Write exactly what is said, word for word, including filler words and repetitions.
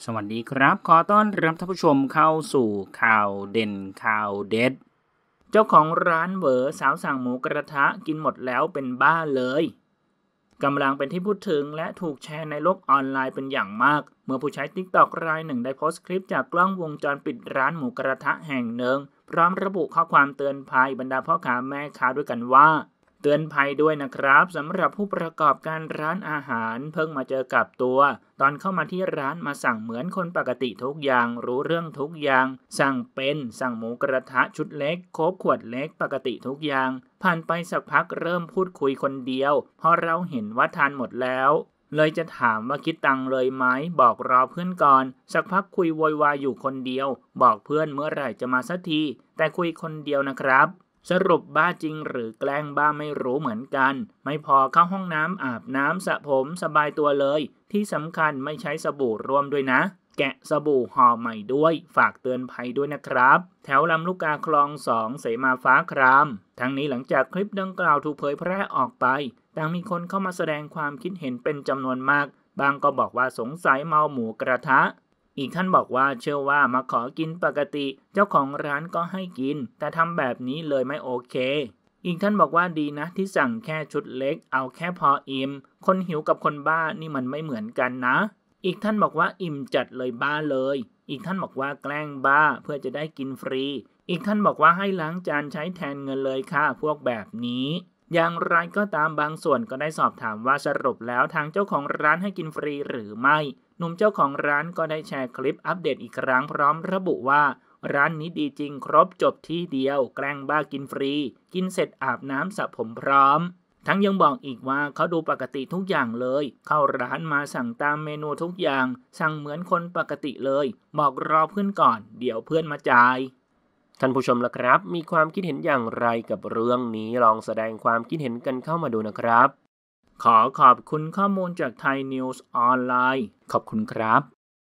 สวัสดีครับขอต้อนรับท่านผู้ชมเข้าสู่ข่าวเด่นข่าวเด็ดเจ้าของร้านเหวอสาวสั่งหมูกระทะกินหมดแล้วเป็นบ้าเลยกำลังเป็นที่พูดถึงและถูกแชร์ในโลกออนไลน์เป็นอย่างมากเมื่อผู้ใช้ ติ๊กต็อก รายหนึ่งได้โพสต์คลิปจากกล้องวงจรปิดร้านหมูกระทะแห่งหนึ่งพร้อมระบุข้อความเตือนภัยบรรดาพ่อค้าแม่ค้าด้วยกันว่าเตือนภัยด้วยนะครับสำหรับผู้ประกอบการร้านอาหารเพิ่งมาเจอกับตัวตอนเข้ามาที่ร้านมาสั่งเหมือนคนปกติทุกอย่างรู้เรื่องทุกอย่างสั่งเป็นสั่งหมูกระทะชุดเล็กโค้กขวดเล็กปกติทุกอย่างผ่านไปสักพักเริ่มพูดคุยคนเดียวพอเราเห็นว่าทานหมดแล้วเลยจะถามว่าคิดตังค์เลยไหมบอกรอเพื่อนก่อนสักพักคุยโวยวายอยู่คนเดียวบอกเพื่อนเมื่อไหร่จะมาสักทีแต่คุยคนเดียวนะครับสรุปบ้าจริงหรือแกล้งบ้าไม่รู้เหมือนกันไม่พอเข้าห้องน้ำอาบน้ำสระผมสบายตัวเลยที่สำคัญไม่ใช้สบู่ร่วมด้วยนะแกะสบู่ห่อใหม่ด้วยฝากเตือนภัยด้วยนะครับแถวลำลูกกาคลองสองเสมาฟ้าครามทั้งนี้หลังจากคลิปดังกล่าวถูกเผยแพร่ออกไปต่างมีคนเข้ามาแสดงความคิดเห็นเป็นจำนวนมากบางก็บอกว่าสงสัยเมาหมูกระทะอีกท่านบอกว่าเชื่อว่ามาขอกินปกติเจ้าของร้านก็ให้กินแต่ทำแบบนี้เลยไม่โอเคอีกท่านบอกว่าดีนะที่สั่งแค่ชุดเล็กเอาแค่พออิ่มคนหิวกับคนบ้านี่มันไม่เหมือนกันนะอีกท่านบอกว่าอิ่มจัดเลยบ้าเลยอีกท่านบอกว่าแกล้งบ้าเพื่อจะได้กินฟรีอีกท่านบอกว่าให้ล้างจานใช้แทนเงินเลยค่ะพวกแบบนี้อย่างไรก็ตามบางส่วนก็ได้สอบถามว่าสรุปแล้วทางเจ้าของร้านให้กินฟรีหรือไม่หนุ่มเจ้าของร้านก็ได้แชร์คลิปอัปเดตอีกครั้งพร้อมระบุว่าร้านนี้ดีจริงครบจบที่เดียวแกล้งบ้ากินฟรีกินเสร็จอาบน้ำสระผมพร้อมทั้งยังบอกอีกว่าเขาดูปกติทุกอย่างเลยเข้าร้านมาสั่งตามเมนูทุกอย่างสั่งเหมือนคนปกติเลยบอกรอเพื่อนก่อนเดี๋ยวเพื่อนมาจ่ายท่านผู้ชมล่ะครับมีความคิดเห็นอย่างไรกับเรื่องนี้ลองแสดงความคิดเห็นกันเข้ามาดูนะครับขอขอบคุณข้อมูลจากไทยนิวส์ออนไลน์ขอบคุณครับ